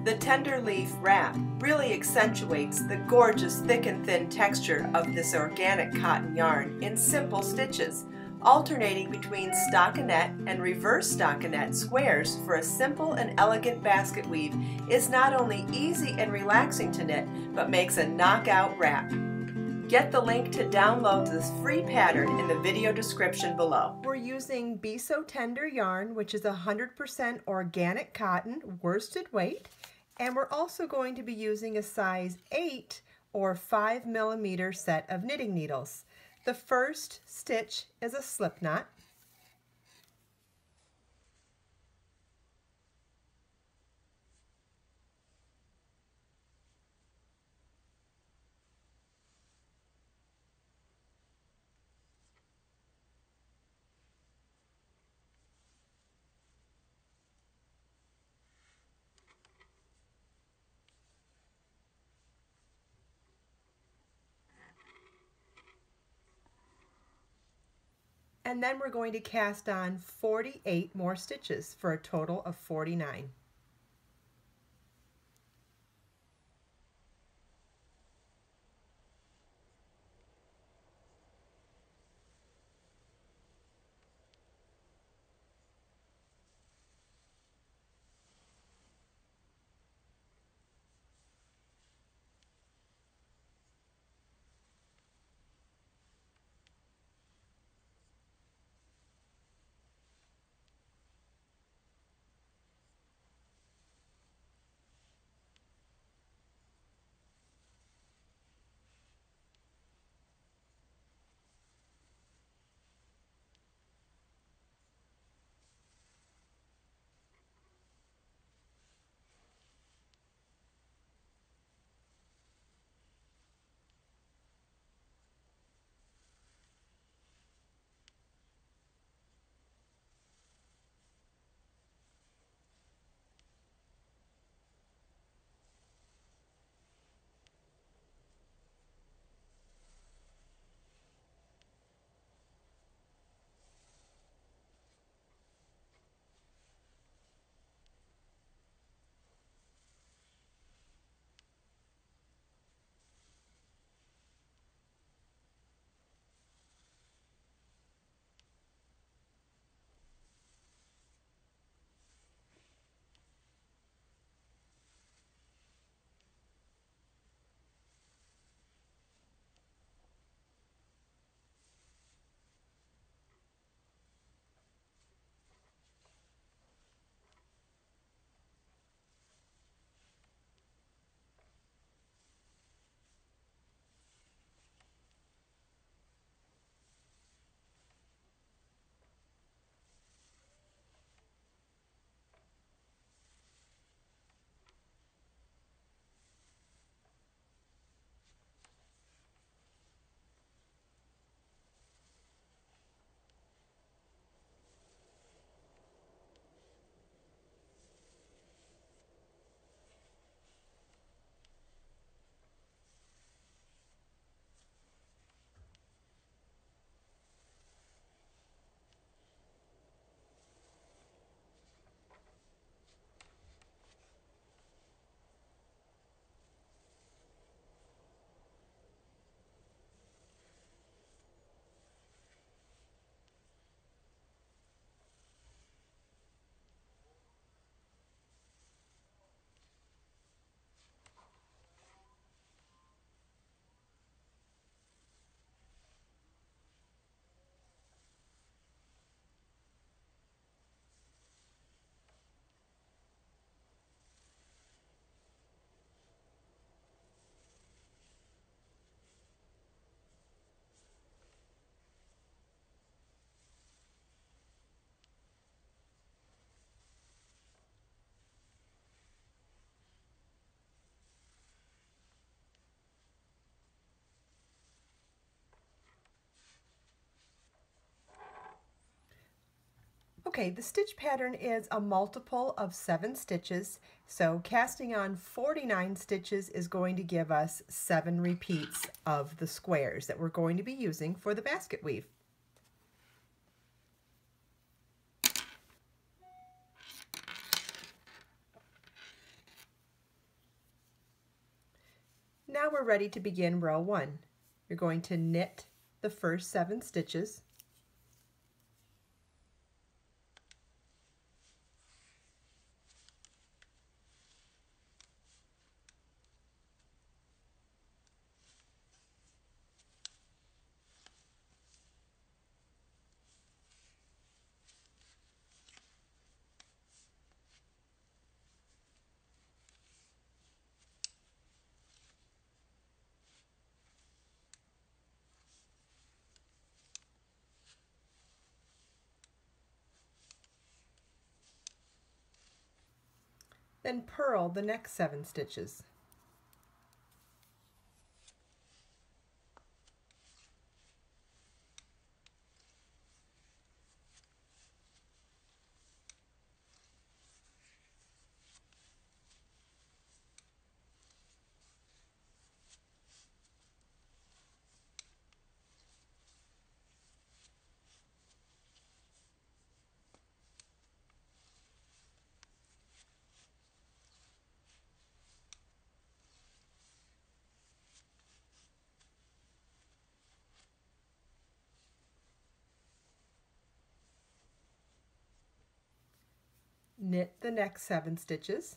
The tender leaf wrap really accentuates the gorgeous thick and thin texture of this organic cotton yarn in simple stitches, alternating between stockinette and reverse stockinette squares for a simple and elegant basket weave is not only easy and relaxing to knit, but makes a knockout wrap. Get the link to download this free pattern in the video description below. We're using Be So Tender yarn, which is 100% organic cotton, worsted weight, and we're also going to be using a size 8 or 5mm set of knitting needles. The first stitch is a slip knot. And then we're going to cast on 48 more stitches for a total of 49. Okay, the stitch pattern is a multiple of 7 stitches, so casting on 49 stitches is going to give us 7 repeats of the squares that we're going to be using for the basket weave. Now we're ready to begin row 1. You're going to knit the first 7 stitches, then purl the next 7 stitches. Knit the next 7 stitches,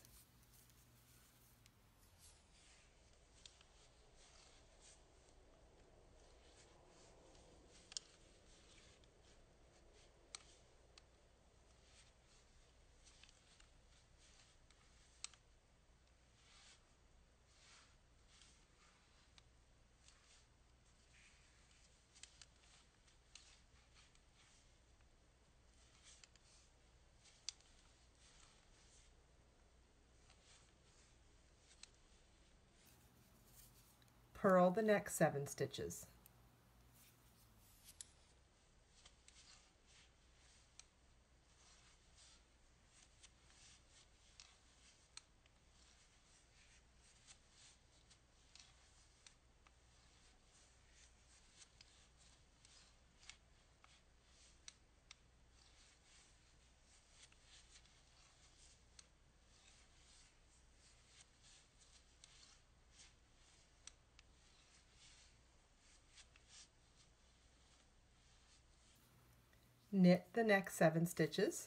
purl the next 7 stitches. Knit the next 7 stitches,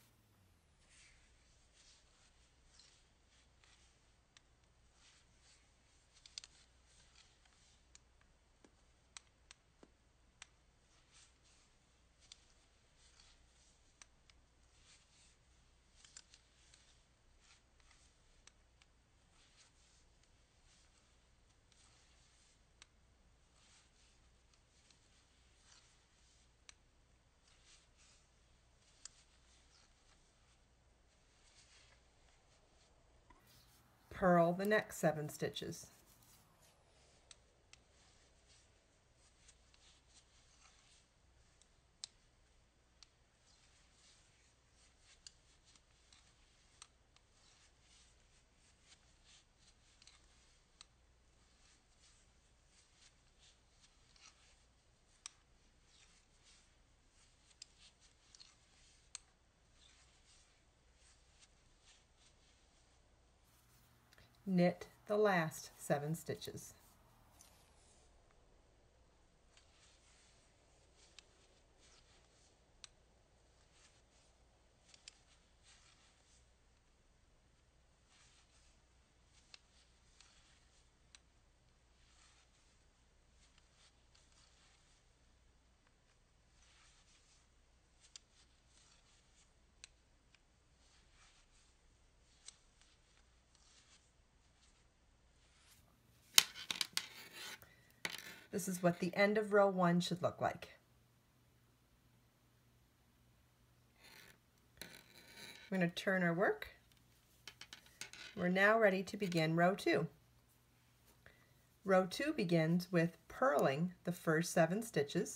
purl the next 7 stitches. Knit the last 7 stitches. This is what the end of row 1 should look like. We're going to turn our work. We're now ready to begin row 2. Row 2 begins with purling the first 7 stitches,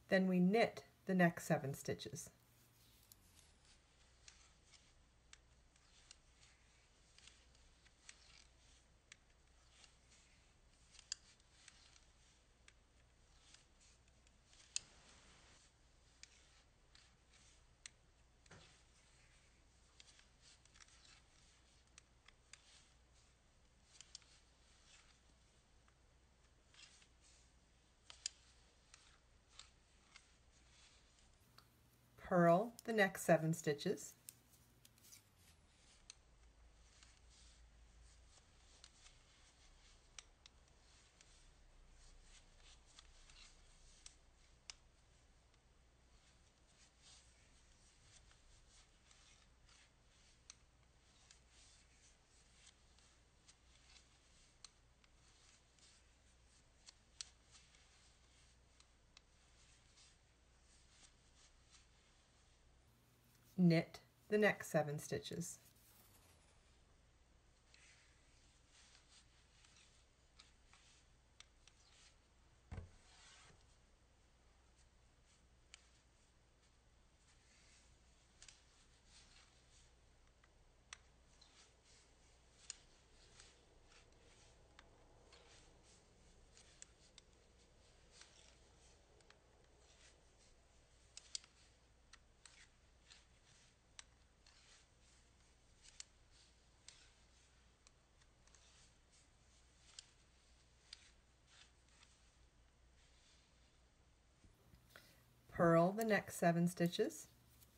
Then we knit the next 7 stitches. Purl the next 7 stitches. Knit the next 7 stitches. Purl the next 7 stitches.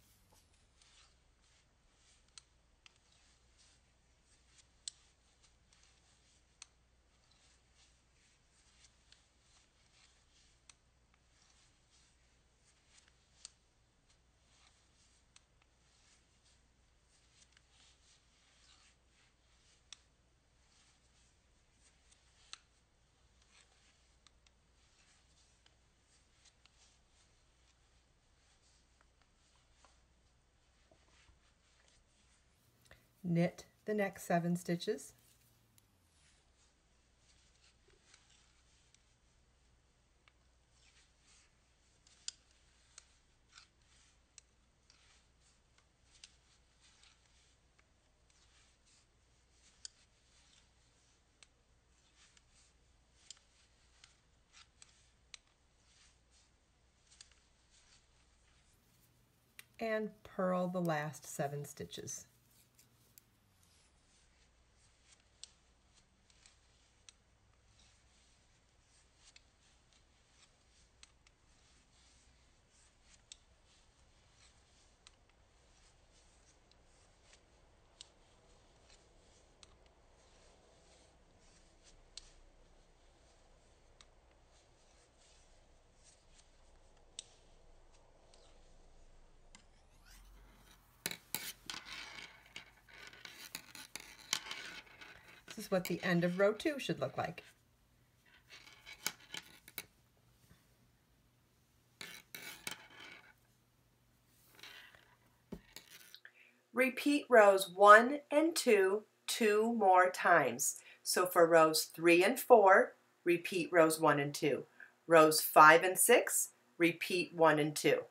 Knit the next 7 stitches. And purl the last 7 stitches. This is what the end of row 2 should look like. Repeat rows 1 and 2 2 more times. So for rows 3 and 4, repeat rows 1 and 2. Rows 5 and 6, repeat 1 and 2.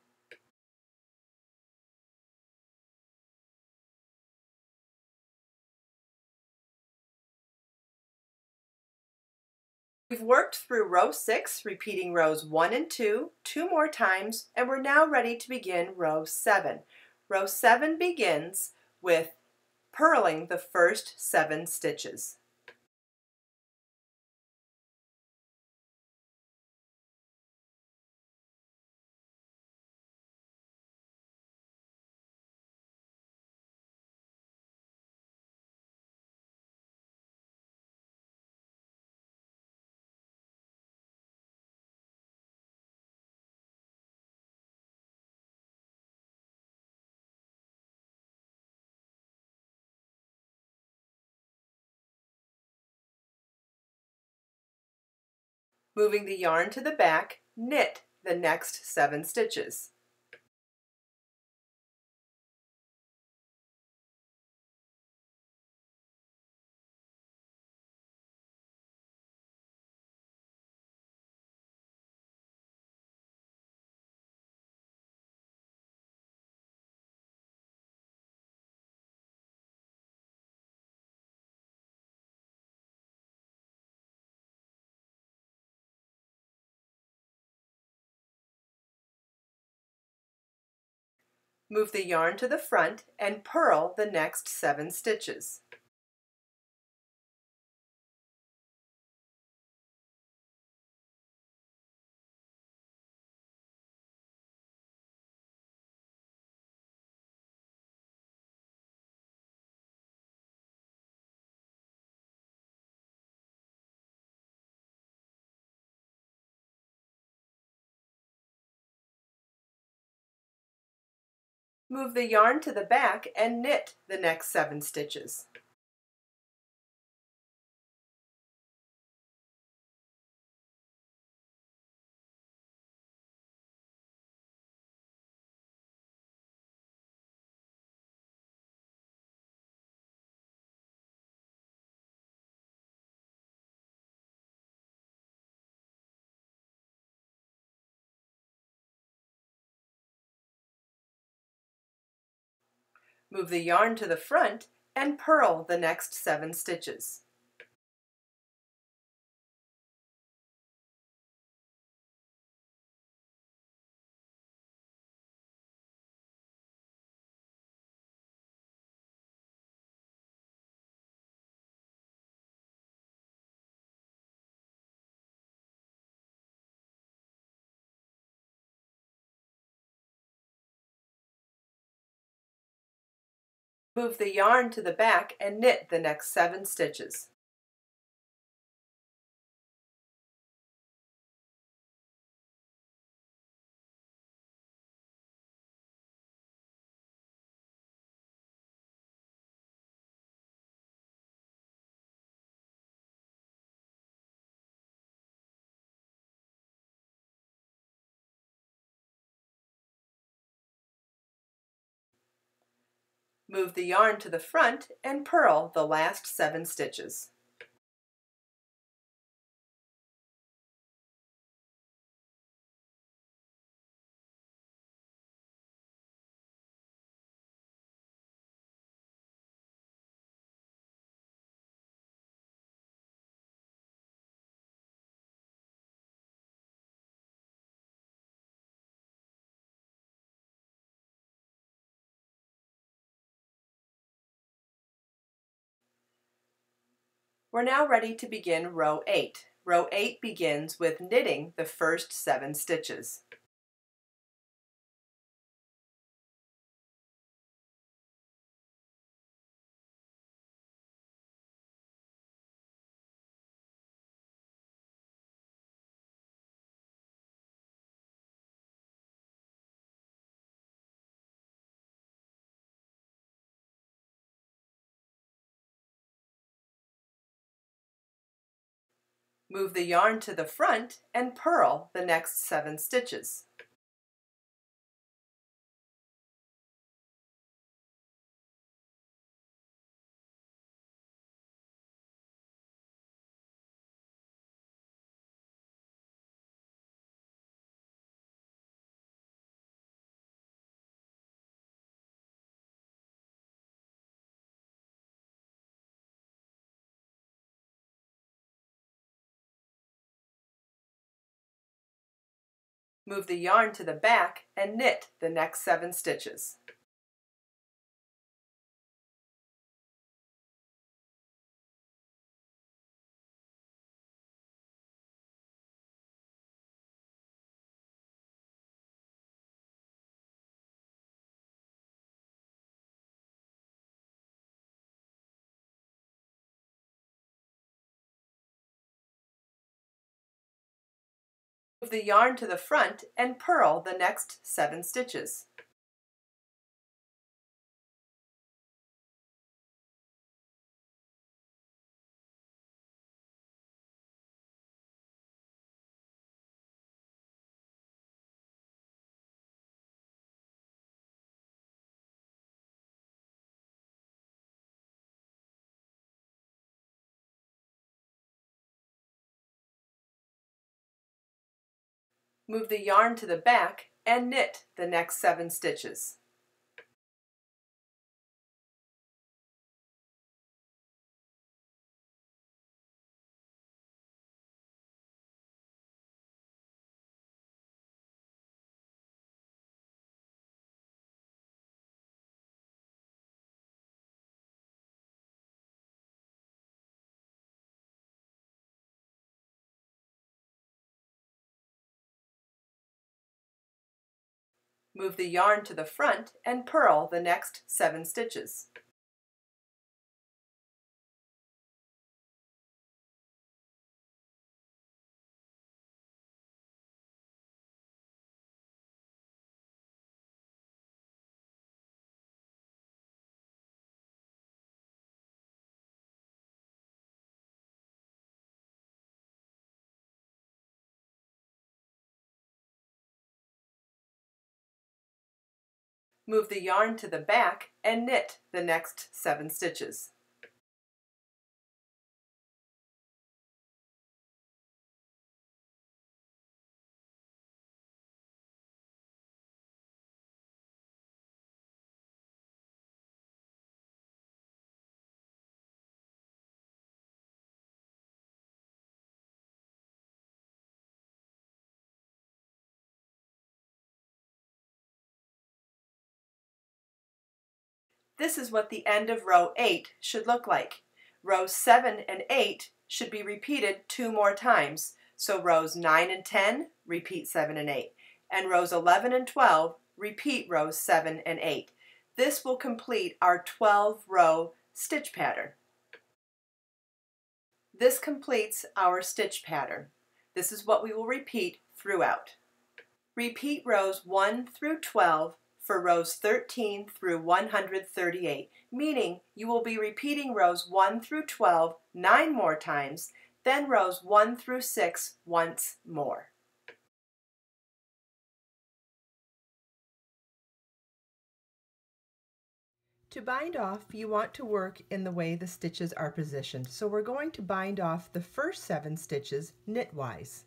We've worked through row 6, repeating rows 1 and 2 2 more times, and we're now ready to begin row 7. Row 7 begins with purling the first 7 stitches. Moving the yarn to the back, knit the next 7 stitches. Move the yarn to the front and purl the next 7 stitches. Move the yarn to the back and knit the next 7 stitches. Move the yarn to the front and purl the next 7 stitches. Move the yarn to the back and knit the next 7 stitches. Move the yarn to the front and purl the last 7 stitches. We're now ready to begin row 8. Row 8 begins with knitting the first 7 stitches. Move the yarn to the front and purl the next 7 stitches. Move the yarn to the back and knit the next 7 stitches. Move the yarn to the front and purl the next 7 stitches. Move the yarn to the back and knit the next 7 stitches. Move the yarn to the front and purl the next 7 stitches. Move the yarn to the back and knit the next 7 stitches. This is what the end of row 8 should look like. Rows 7 and 8 should be repeated 2 more times. So rows 9 and 10, repeat 7 and 8. And rows 11 and 12, repeat rows 7 and 8. This will complete our 12-row stitch pattern. This completes our stitch pattern. This is what we will repeat throughout. Repeat rows 1 through 12 for rows 13 through 138, meaning you will be repeating rows 1 through 12 9 more times, then rows 1 through 6 once more. To bind off, you want to work in the way the stitches are positioned. So we're going to bind off the first 7 stitches knitwise.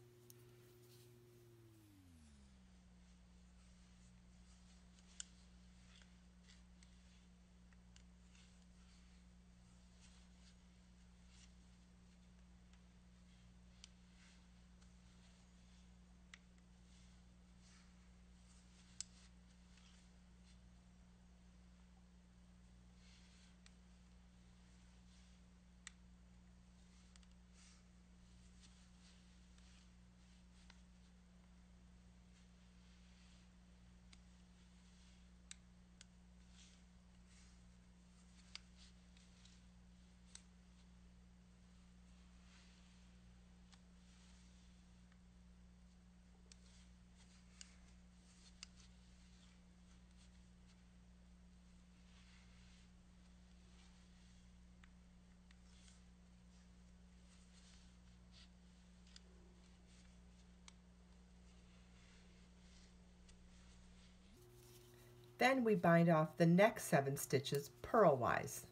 Then we bind off the next 7 stitches purlwise.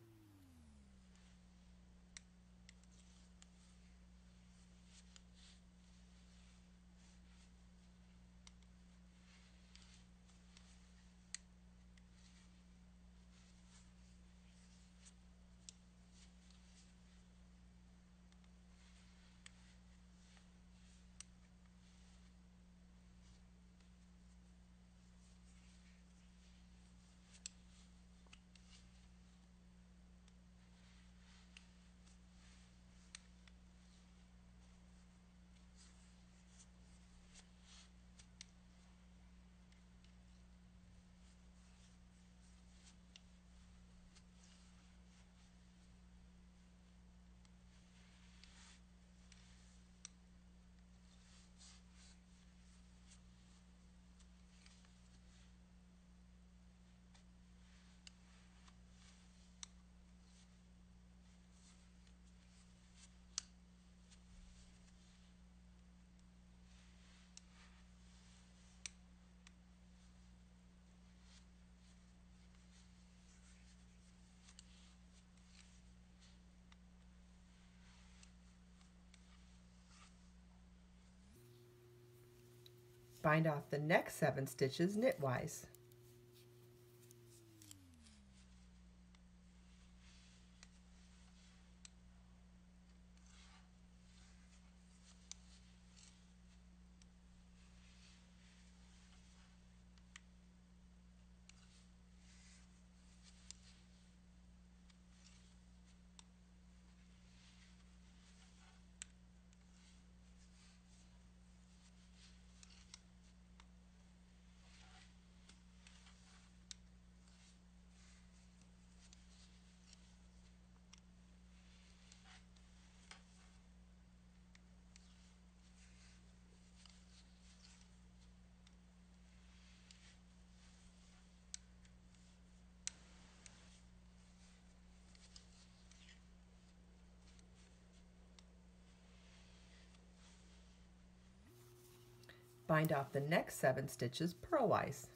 Bind off the next 7 stitches knitwise. Bind off the next 7 stitches purlwise.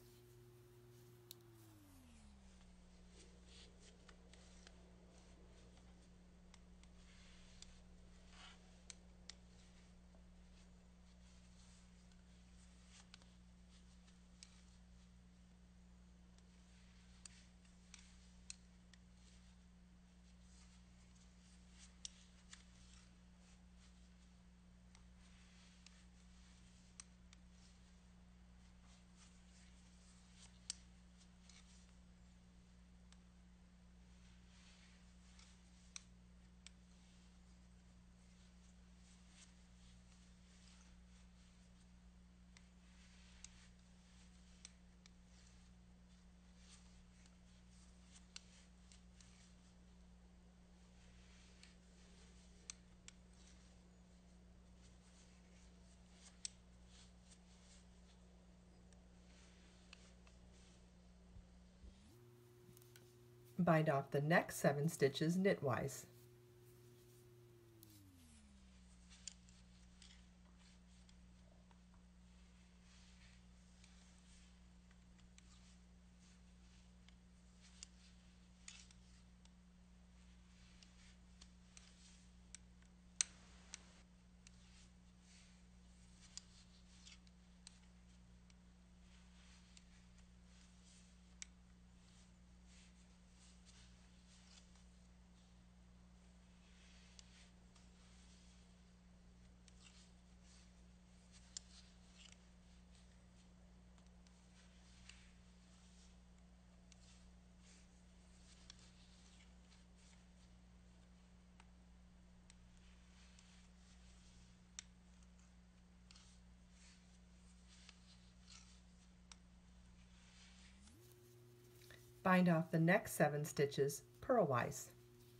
Bind off the next 7 stitches knitwise. Bind off the next 7 stitches purlwise.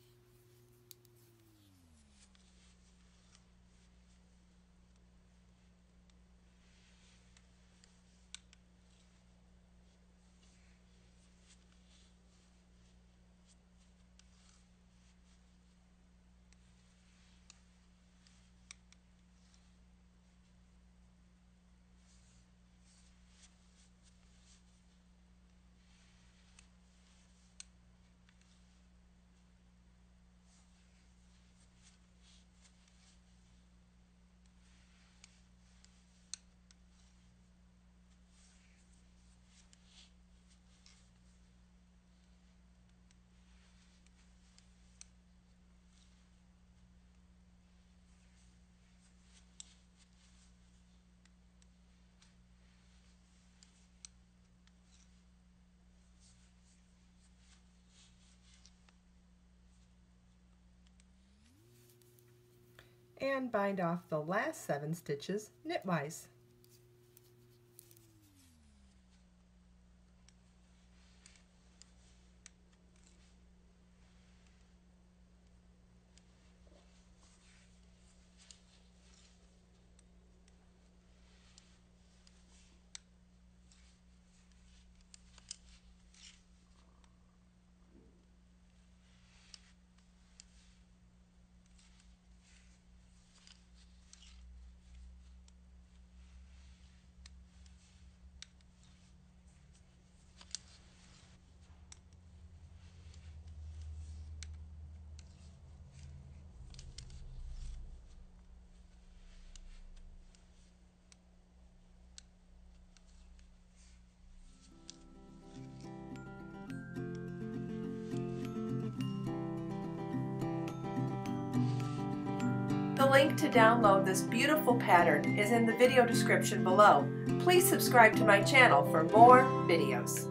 And bind off the last 7 stitches knitwise. The link to download this beautiful pattern is in the video description below. Please subscribe to my channel for more videos.